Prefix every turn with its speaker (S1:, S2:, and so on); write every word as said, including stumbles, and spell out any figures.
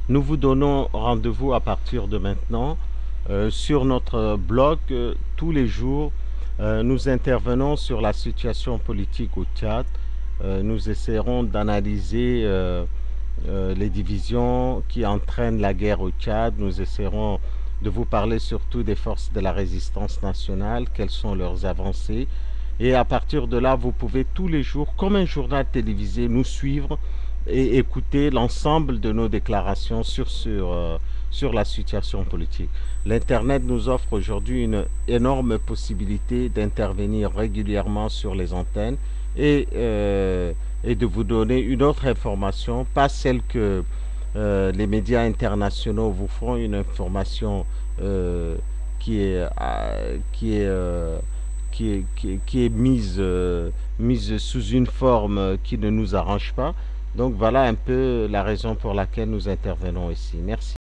S1: Nous vous donnons rendez-vous à partir de maintenant euh, sur notre blog euh, tous les jours. Euh, nous intervenons sur la situation politique au Tchad. Euh, nous essaierons d'analyser euh, euh, les divisions qui entraînent la guerre au Tchad. Nous essaierons de vous parler surtout des forces de la résistance nationale, quelles sont leurs avancées. Et à partir de là, vous pouvez tous les jours, comme un journal télévisé, nous suivre et écouter l'ensemble de nos déclarations sur, sur, euh, sur la situation politique. L'Internet nous offre aujourd'hui une énorme possibilité d'intervenir régulièrement sur les antennes et, euh, et de vous donner une autre information, pas celle que euh, les médias internationaux vous font, une information euh, qui est, euh, qui est euh, qui est, qui est, qui est mise, euh, mise sous une forme qui ne nous arrange pas. Donc voilà un peu la raison pour laquelle nous intervenons ici. Merci.